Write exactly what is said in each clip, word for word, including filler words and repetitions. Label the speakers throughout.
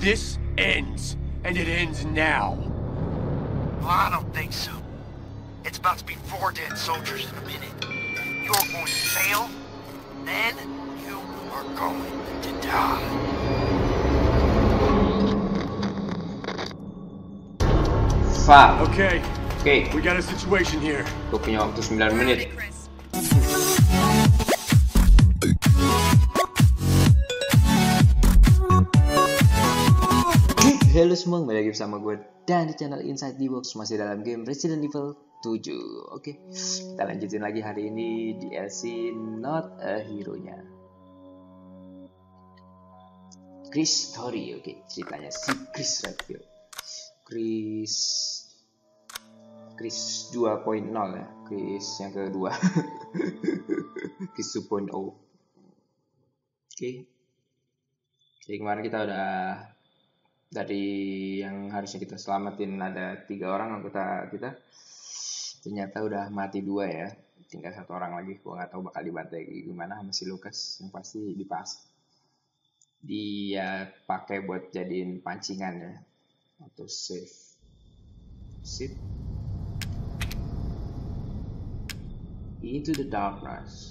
Speaker 1: this ends, and it ends now.
Speaker 2: Well, I don't think so. It's about to be four dead soldiers in a minute. You're going to fail, then you are going to die.
Speaker 3: Fuck.
Speaker 1: Okay.
Speaker 3: Okay.
Speaker 1: We got a situation here.
Speaker 3: Gue punya waktu sembilan menit. Halo semua, kembali lagi bersama gue dan di channel Inside the Box, masih dalam game Resident Evil tujuh. Oke, kita lanjutin lagi hari ini D L C Not a Hero-nya Chris Story. Oke, ceritanya si Chris Redfield. Chris Chris dua titik nol ya, Chris yang kedua. Chris dua titik nol. Oke. Jadi kemarin kita udah dari yang harusnya kita selamatin ada tiga orang anggota kita, ternyata udah mati dua ya, tinggal satu orang lagi. Gua nggak tahu bakal dibantai gimana sama si Lucas, yang pasti dipas dia pakai buat jadiin pancingan ya, atau save sit into the darkness.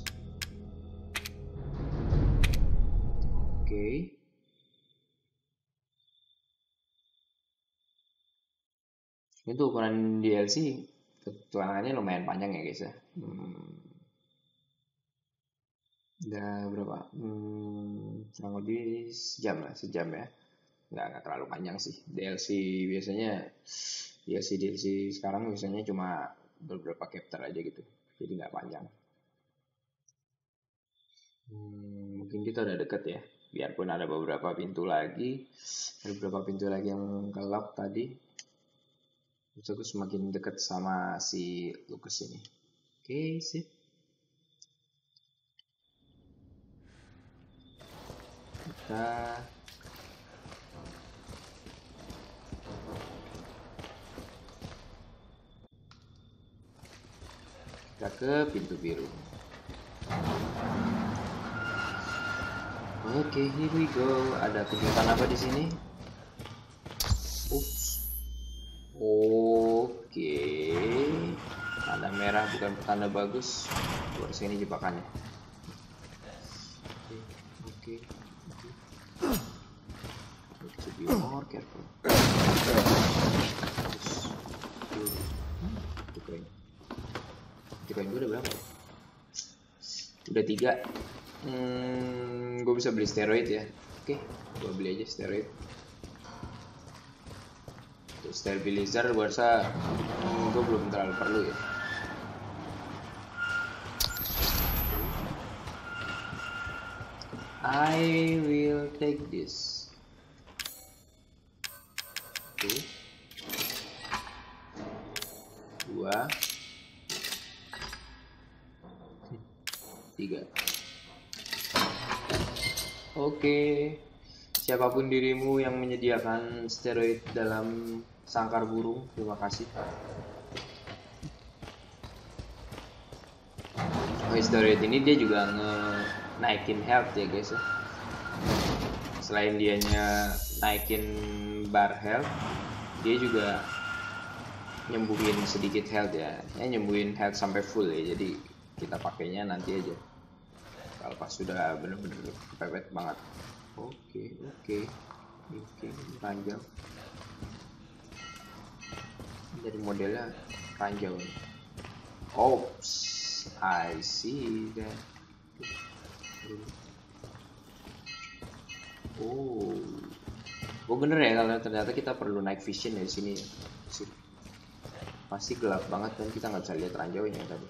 Speaker 3: Oke. Okay. Itu ukuran D L C petualangannya lumayan panjang ya guys ya. Hmm. Udah berapa? Hmm, kurang lebih sejam lah, sejam ya. Nggak, nggak terlalu panjang sih. D L C biasanya, D L C D L C sekarang biasanya cuma beberapa chapter aja gitu. Jadi nggak panjang. Hmm, mungkin kita udah deket ya. Biarpun ada beberapa pintu lagi, ada beberapa pintu lagi yang gelap tadi. Terus aku semakin dekat sama si Lucas ini. Oke, sip. Kita kita ke pintu biru. Oke, here we go. Ada kejutan apa di sini? Ups. Oke, tanda merah bukan tanda bagus. Buat sini jebakannya. Oke, oke, oke. To be more careful. Terus, Bitcoin gue udah berapa? Udah tiga. Hmm, gue bisa beli steroid ya. Oke, gue beli aja steroid. Stabilizer gue rasa hmm, gue belum terlalu perlu ya. I will take this. Satu, dua, tiga. Oke, siapapun dirimu yang menyediakan steroid dalam sangkar burung, terima kasih. Oh, steroid ini dia juga nge-naikin health ya guys ya. Selain dianya naikin bar health, dia juga nyembuhin sedikit health ya. Ya nyembuhin health sampai full ya. Jadi kita pakainya nanti aja kalau pas sudah bener-bener kepepet banget. Oke, oke, oke, panjang. Dari modelnya ranjau. Oops, I see that. Oh, oh bener ya kalau ternyata kita perlu night vision ya di sini. Pasti gelap banget dan kita nggak bisa lihat ranjaunya tadi.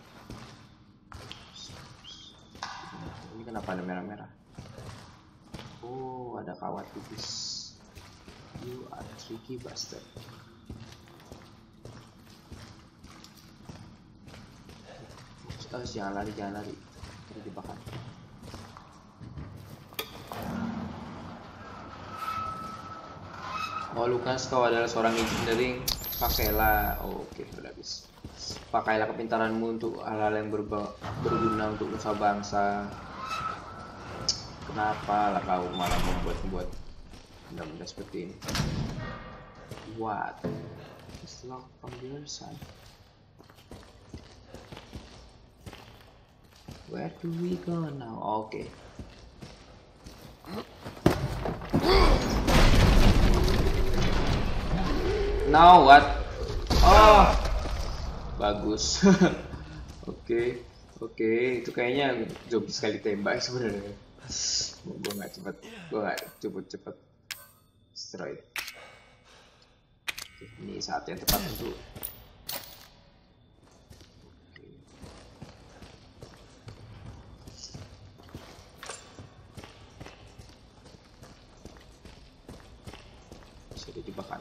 Speaker 3: Ini kenapa ada merah-merah? Oh, ada kawat tipis. You are tricky bastard. Oh, jangan lari, jangan lari. Kita dibakar. Oh, Lucas, kau adalah seorang engineering. Pakailah. Oh, oke, okay, sudah habis. Pakailah kepintaranmu untuk hal-hal yang berba berguna untuk nusa bangsa. Kenapa lah kau malah membuat-buat Mudah-mudahan seperti ini. What? It's locked from the other side. Where do we go now? Oke. Okay. Now what? Oh, bagus. Oke, oke, itu kayaknya zombie sekali tembak sebenarnya. Gue nggak cepet, gue nggak cepet-cepet strike. Oke, ini saat yang tepat untuk. Oke. Bisa dijebakan.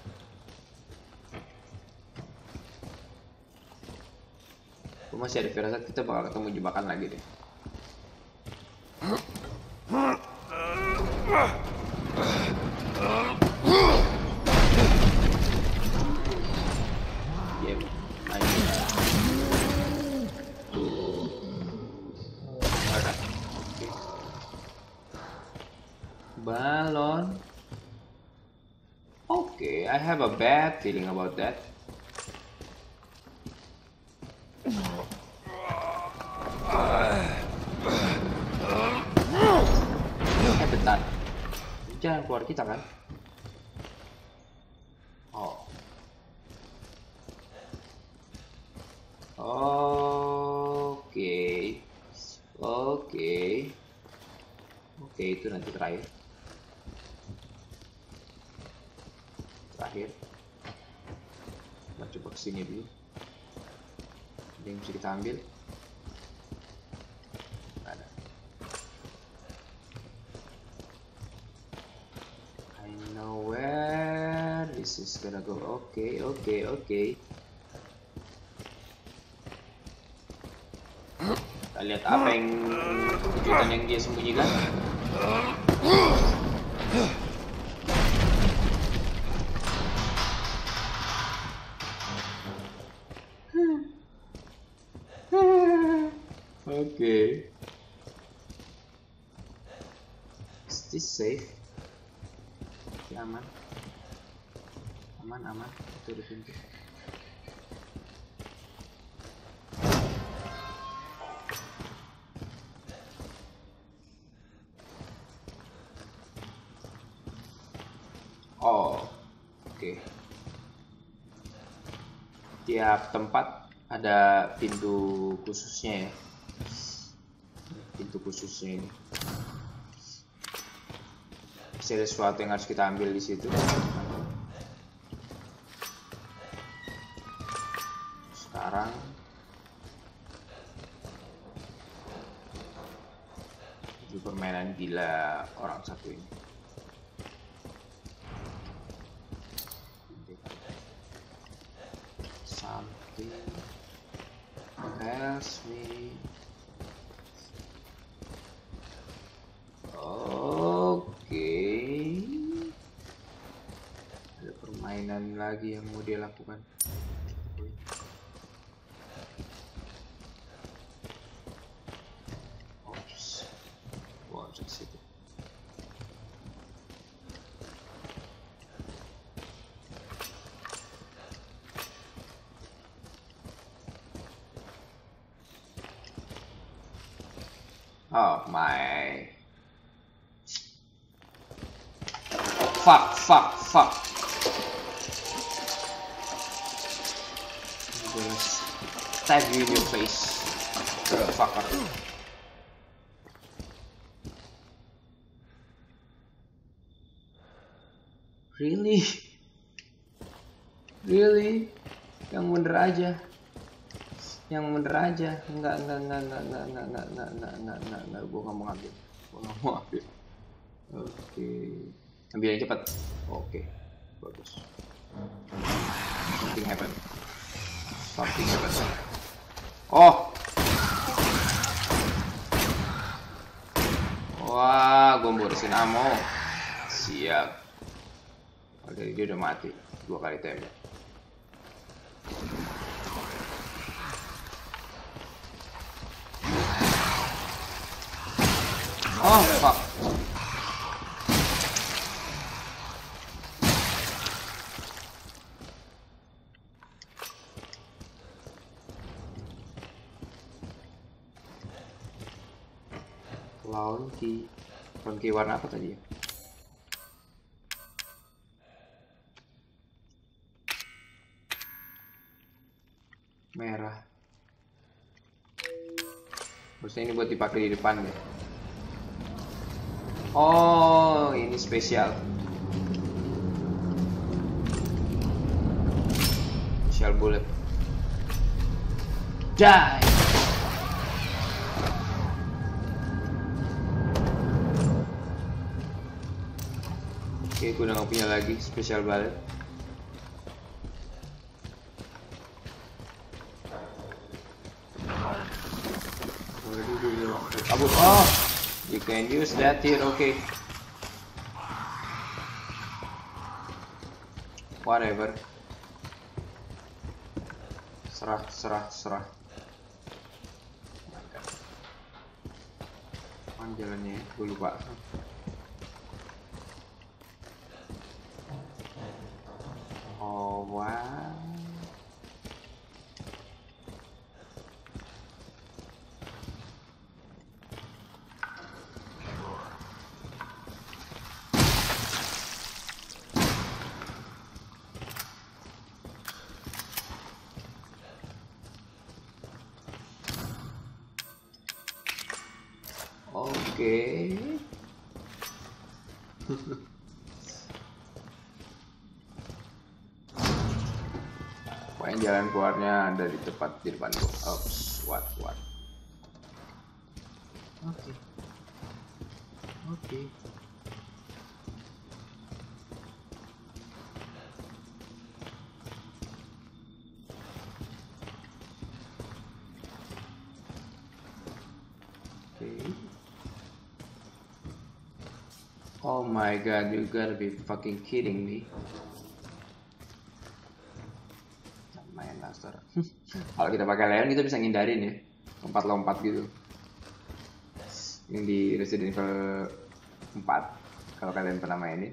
Speaker 3: Gue masih ada firasat kita bakal ketemu jebakan lagi deh. Yep, ayo. Ada. Oke. Balon. Oke, okay, I have a bad feeling about that. Eh bentar, jangan keluar kita kan? Oh, oke, oke, oke itu nanti terakhir, terakhir. Kita coba kesini dulu. Ada yang bisa kita ambil? Ada. I know where this is gonna go. Oke, oke, oke. Kita lihat apa yang kejutan yang dia sembunyikan. Okay. Is this safe? Ya, aman. Aman, aman. Itu di pintu. Oh, oke. Okay. Tiap tempat ada pintu khususnya ya. Pintu khususnya ini. Pasti ada sesuatu yang harus kita ambil di situ. Sekarang itu permainan gila orang satu ini. Something tells me. Permainan lagi yang mau dia lakukan. Oops. Wow, just situ. Oh my. Fuck, fuck, fuck. Stab you in your face, fucker. Really? Really? Yang bener aja. Yang bener aja. Enggak, enggak, enggak, enggak, enggak, enggak, enggak, enggak, enggak, enggak, enggak, enggak. Gue nggak mau ngambil. Gue nggak mau ambil. Oke. Okay. Ambil yang cepat. Oke. Okay. Bagus. Something happen. Something happen. Oh. Wah, gue boresin ammo. Siap. Oke, dia udah mati. Dua kali tembak. Oh, fuck. Lawn key. Lawn key warna apa tadi ya? Merah. Harusnya ini buat dipakai di depan deh. Oh, ini spesial. Spesial bullet. Die. Oke, gue udah gak punya lagi spesial bullet. Abu, oh, you can use that here, okay. Whatever. Serah, serah, serah. Mana jalannya? Gue lupa. Oh, wow. Oke. Pokoknya jalan keluarnya ada di tepat di depan gua. Oops, what what. Oke. Oke. Oh my god, you gotta be fucking kidding me. Main laser. Kalau kita pakai leon kita bisa ngindarin ya, lompat-lompat gitu. Ini di Resident Evil empat kalau kalian pernah main ini.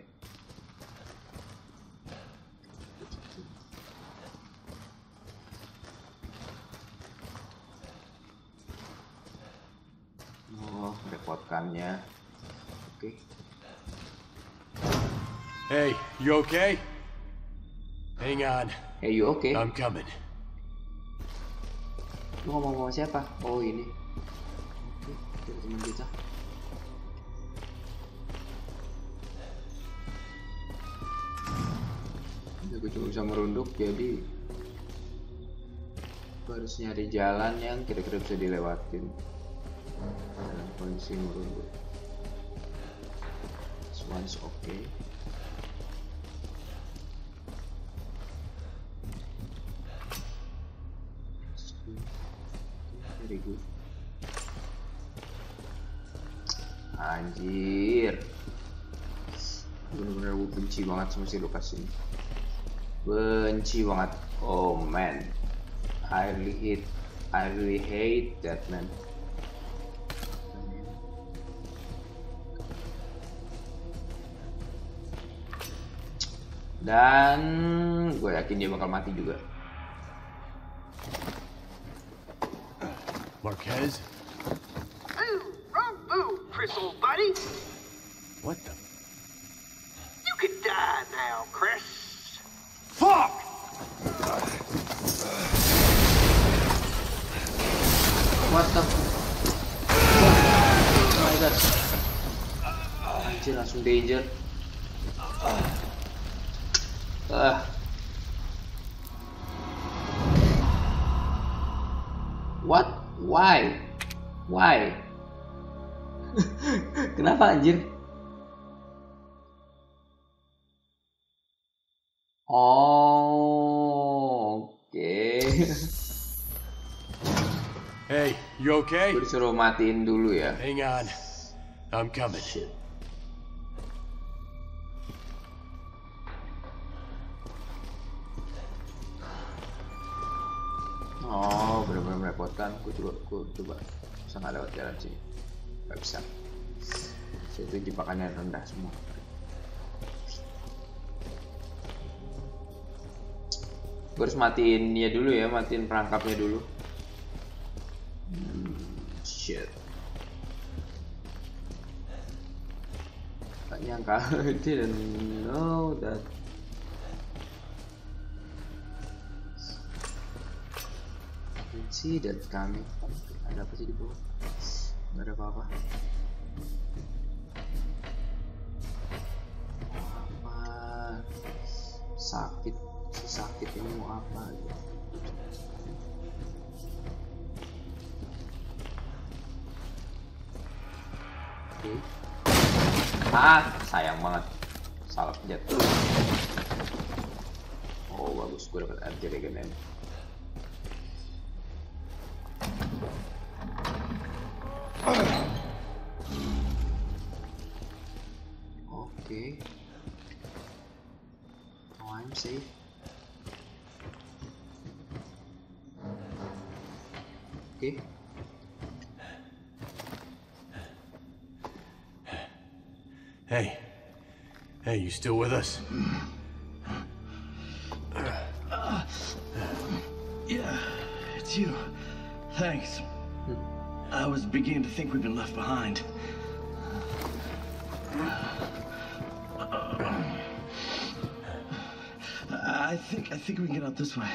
Speaker 3: Oh, repotkannya. Oke. Okay.
Speaker 1: Hey, you okay? Hang on.
Speaker 3: Hey, you okay?
Speaker 1: I'm coming.
Speaker 3: Lu ngomong sama siapa? Oh, ini. Oke, okay, teman kita. Ini gue cuma bisa merunduk, jadi gue harus nyari jalan yang kira-kira bisa dilewatin dalam kondisi merunduk. This one's okay. Very good. Anjir, bener-bener gue benci banget sama si Lucas ini. Benci banget. Oh man, I really hate, I really hate that man. Dan gue yakin dia bakal mati juga.
Speaker 1: Marquez?
Speaker 2: Boo! Wrong boo, Chris, old buddy!
Speaker 1: What the?
Speaker 2: You could die now, Chris.
Speaker 1: Fuck!
Speaker 3: What the? Oh my god. Anjir, langsung danger. Ah. What? Why? Why? Kenapa anjir? Oh, oke. Okay.
Speaker 1: Hey, you okay?
Speaker 3: Gue disuruh matiin dulu ya.
Speaker 1: Hang on. I'm coming.
Speaker 3: Shit. Oh, benar-benar merepotkan. Gue coba, gue coba bisa nggak lewat jalan sini. Gak bisa. Itu jebakannya rendah semua. Gue harus matiin dia dulu ya, matiin perangkapnya dulu. Hmm, shit. nyangka. I didn't know that. Didn't see that coming. Ada apa sih di bawah? Nggak ada apa-apa. Apa? Sakit, si sakit ini mau apa? Oke. Ah, sayang banget. Salah pencet. Oh, bagus. Gue dapat R J Regenem. Oke. Oh, I'm safe. Oke.
Speaker 1: Hey. Hey, you still with us?
Speaker 4: Uh, yeah, it's you. Thanks. I was beginning to think we've been left behind. I think I think we can get out this way.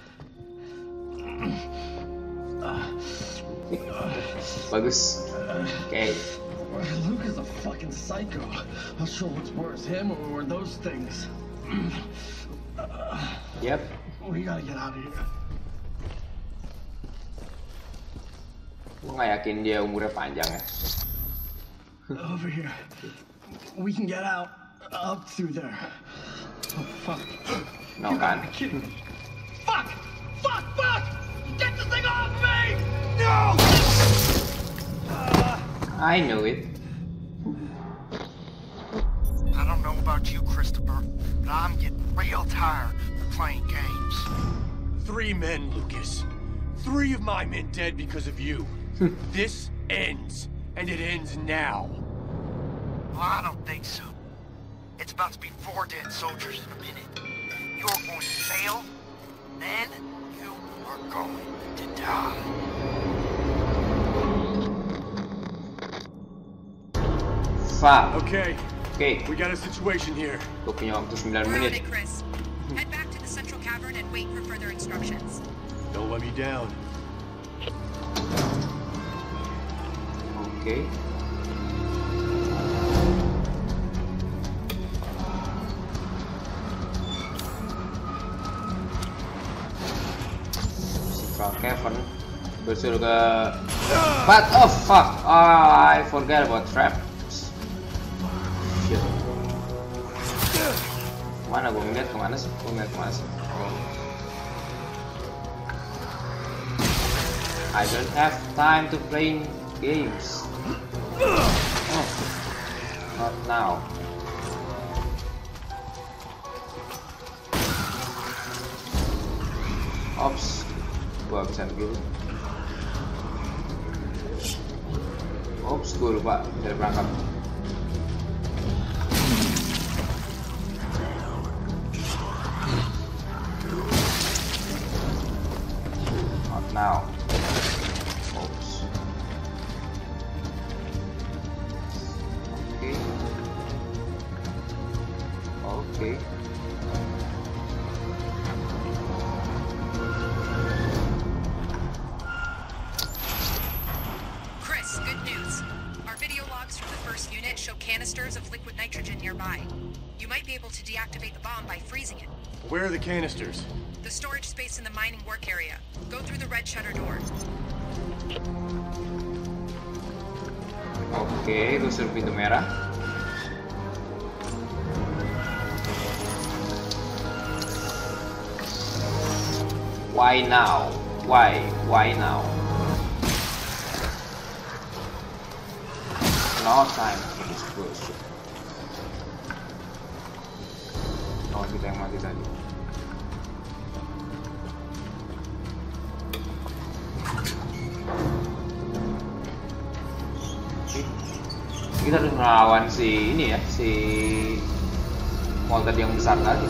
Speaker 3: Bagus. Okay.
Speaker 4: Luke is a fucking psycho. Not sure what's worse, him or those things.
Speaker 3: Yep.
Speaker 4: We gotta get out of here.
Speaker 3: Gue nggak yakin dia umurnya panjang ya.
Speaker 4: Over here. We can get out. Up through there. Oh, fuck.
Speaker 3: No kan?
Speaker 4: Fuck! Fuck! Fuck! Get the thing off me! No!
Speaker 3: I know it.
Speaker 2: I don't know about you, Christopher, but I'm getting real tired of playing games.
Speaker 1: Three men, Lucas. Three of my men dead because of you. This ends, and it ends now.
Speaker 2: Well, I don't think so. It's about to be four dead soldiers in a minute. You're going to fail, then you are going to die.
Speaker 3: Fuck.
Speaker 1: Okay.
Speaker 3: Okay.
Speaker 1: We got a situation here.
Speaker 3: Gue punya waktu sembilan
Speaker 5: We're on
Speaker 3: menit.
Speaker 5: it, Chris. Head back to the central cavern and wait for further instructions.
Speaker 1: Don't let me down.
Speaker 3: Okay. Central Cavern. Bersul ke. But oh fuck! Oh, I forgot about trap. Shit. Mana gue ngeliat kemana sih? Gue ngeliat kemana sih? Oh. I don't have time to play games. Oh. Not now. Ops, gua bisa dulu. Ops, gua lupa dari perangkap. Not now. Ops. Oke. Oke.
Speaker 5: Chris, good news. Our video logs from the first unit show canisters of liquid nitrogen nearby. You might be able to deactivate the bomb by freezing it.
Speaker 1: Where are the canisters?
Speaker 5: The storage space in the mining work area. Go through the red shutter door.
Speaker 3: Oke, gue suruh pintu merah. Why now? Why? Why now? No time for this bullshit. Oh, kita yang mati tadi. Kita harus melawan si ini ya, si Molten yang besar tadi.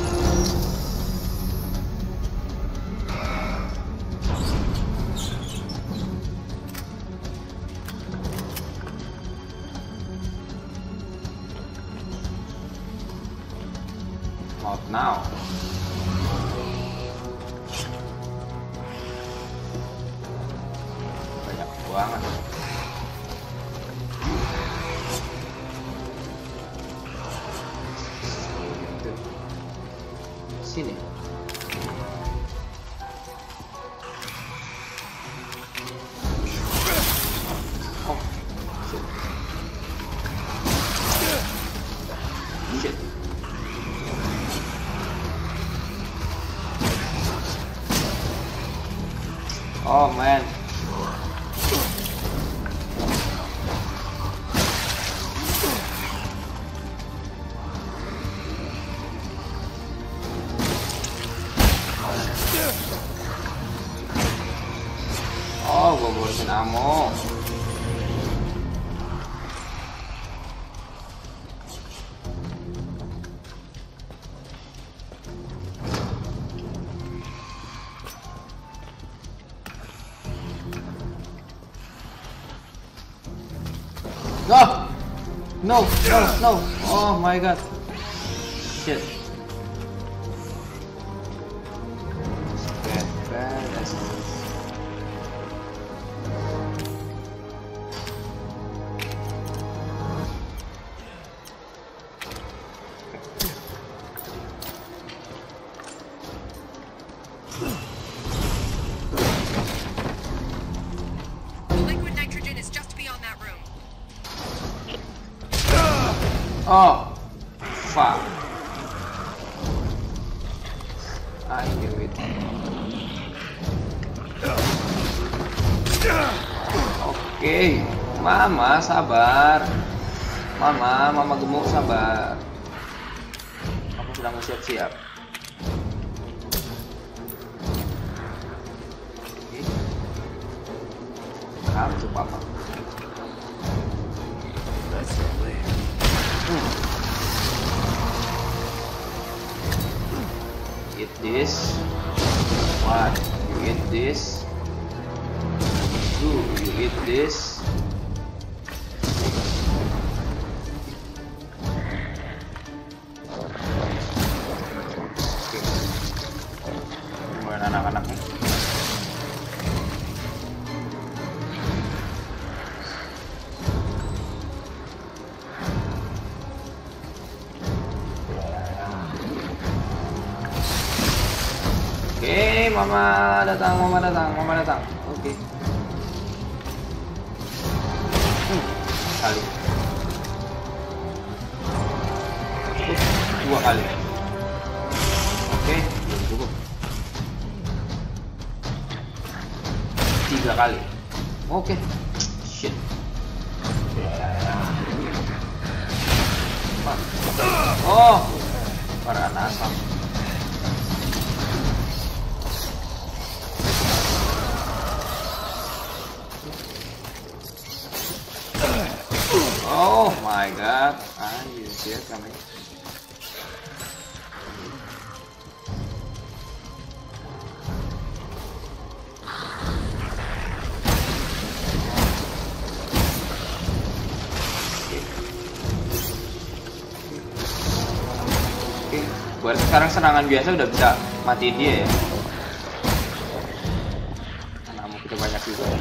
Speaker 3: Not now. Banyak banget. Sini. Oh, shit. Shit. Oh man. Oh, gue bosen ammo. No! No! No! No! Oh my god! Shit! Bad, bad, that's
Speaker 5: Liquid nitrogen is just beyond that room.
Speaker 3: Oh, fuck! I knew it. Oke, Mama sabar. Mama, Mama gemuk sabar. Aku sedang siap-siap. Oke. Come to Papa.
Speaker 4: That's lovely.
Speaker 3: Eat this. What? You eat this. Two. You eat this. Oke. Kemudian anak-anaknya. Oke, Mama datang, Mama datang, Mama datang. Oke. Hmm, kali. Uh, dua kali. Oke, belum cukup. Tiga kali. Oke. Shit. Oh, para asam. Oh my god, ah, you see it coming. Oke, buat sekarang serangan biasa udah bisa matiin dia ya. Karena ammo kita banyak juga ya.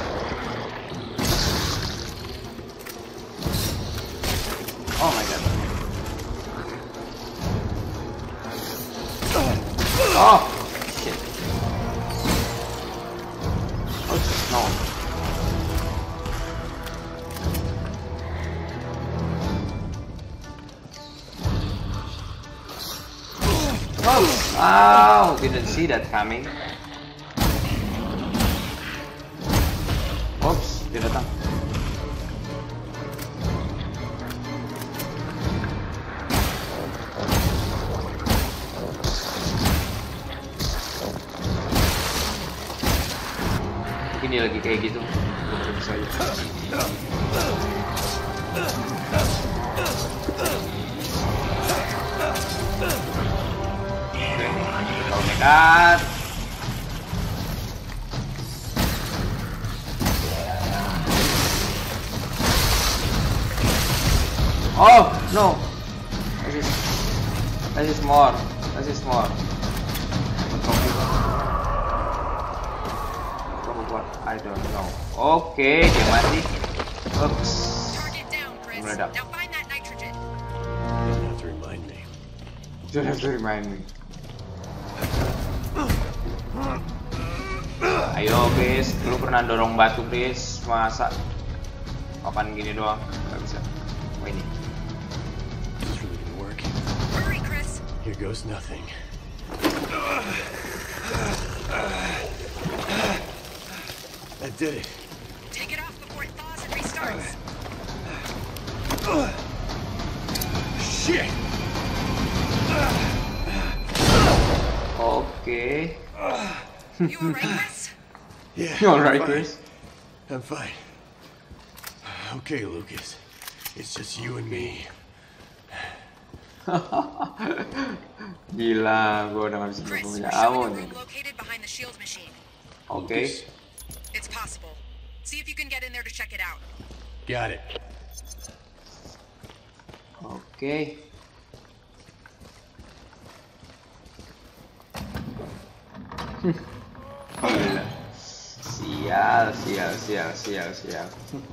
Speaker 3: Oh my god. Oh shit. Oh no. Oh, oh, didn't see that coming. Oops, dia datang. Ini lagi kayak gitu, baru bisa aja. Oke, kalau nekat. Oh no. Less is more. Less is more. I don't know. Oke, dia mati. Oops. Meledak.
Speaker 1: You have to remind me.
Speaker 3: You have to remind me. Ayo, Chris. Lu pernah dorong batu, Chris? Masa? Kapan gini doang? Gak bisa. Oh, ini.
Speaker 1: This really didn't work.
Speaker 5: Hurry, Chris.
Speaker 1: Here goes nothing. That did it.
Speaker 5: Take it off before it thaws and restarts.
Speaker 1: Shit!
Speaker 3: Oke.
Speaker 5: You alright, Chris?
Speaker 1: Yeah.
Speaker 3: You alright,
Speaker 1: I'm fine.
Speaker 3: Chris?
Speaker 1: I'm fine. Okay, Lucas. It's just you and me.
Speaker 3: Gila, gue udah gak bisa
Speaker 5: Chris,
Speaker 3: punya
Speaker 5: we're showing a
Speaker 3: amun nih.
Speaker 5: room located behind the shield machine.
Speaker 3: Oke.
Speaker 1: Lucas?
Speaker 5: It's possible. See if you can get in there to check it out.
Speaker 1: Got it.
Speaker 3: Oke. Gila. Sial, sial, sial, sial, sial.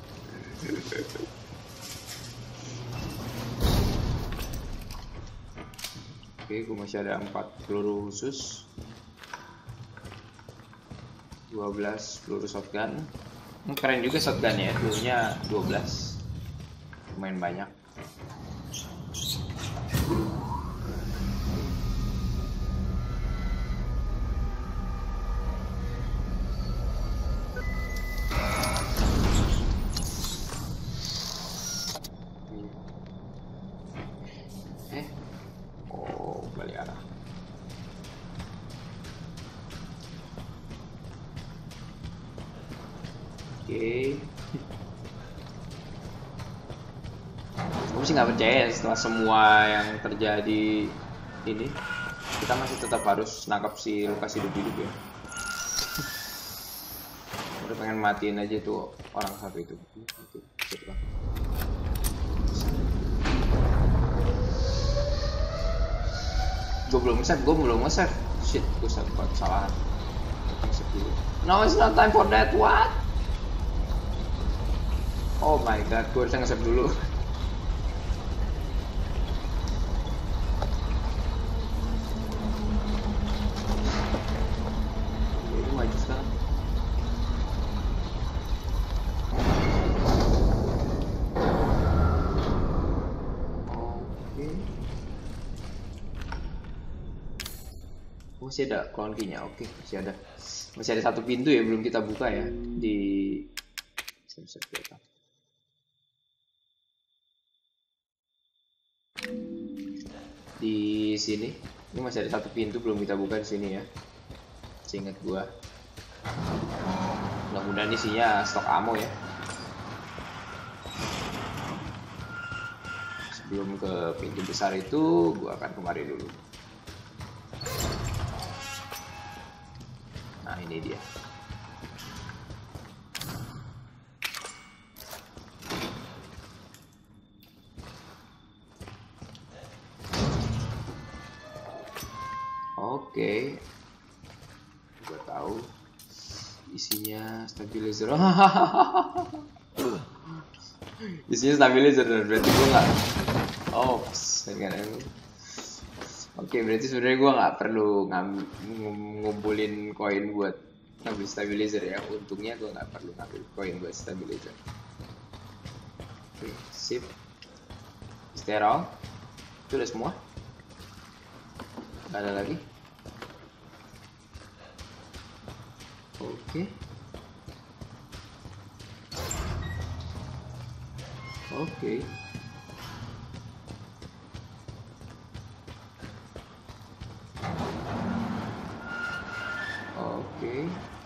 Speaker 3: Oke, gue masih ada empat peluru khusus, dua belas peluru shotgun. Hmm, keren juga shotgunnya, pelurunya dua belas, lumayan banyak. Eh, oh balik arah. Oke. Gue sih nggak percaya setelah semua yang terjadi ini, kita masih tetap harus nangkap si Lucas hidup-hidup ya. Udah pengen matiin aja tuh orang satu itu. Itu, itu lah. Gue belum nge-save, gue belum nge-save. Shit, gue sempat kesalahan. Nge-save dulu. No, it's not time for that. What? Oh my god, gue harusnya nge-save dulu. Ini maju sekarang. Oke. Masih ada clone key-nya, oke, masih ada. Masih ada satu pintu ya, belum kita buka ya di sensor kita. Di sini, ini masih ada satu pintu belum kita buka di sini ya. Seingat gua. Mudah-mudahan isinya stok ammo ya. Sebelum ke pintu besar itu, gua akan kemari dulu. Nah, ini dia. Oke, gue tahu isinya stabilizer. Isinya stabilizer, berarti gue nggak. Oh, sekarang. Oke, berarti sebenarnya gue nggak perlu ngam- ngumpulin koin buat ngambil stabilizer ya. Untungnya gue nggak perlu ngambil koin buat stabilizer. Oke, sip. Sterol. Itu udah semua. Nggak ada lagi. Oke. Oke. Oke.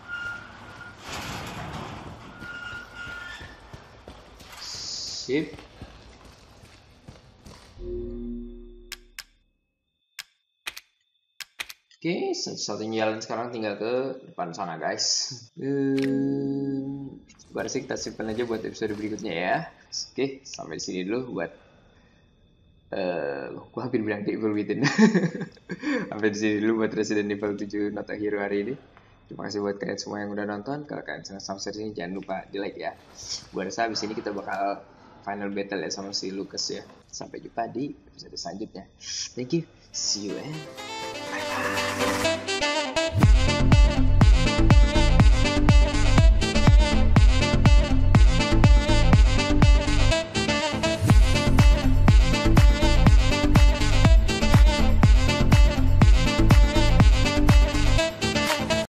Speaker 3: Sip. Oke, satu-satunya jalan sekarang tinggal ke depan sana guys. Hmm, gue rasa kita simpan aja buat episode berikutnya ya. Oke, sampai di sini dulu buat Uh, gue hampir bilang The Evil Within. Sampai di sini dulu buat Resident Evil tujuh Not a Hero hari ini. Terima kasih buat kalian semua yang udah nonton. Kalau kalian senang sama series ini jangan lupa di like ya. Gue rasa abis ini kita bakal final battle ya sama si Lucas ya. Sampai jumpa di episode selanjutnya. Thank you. See you and bye bye.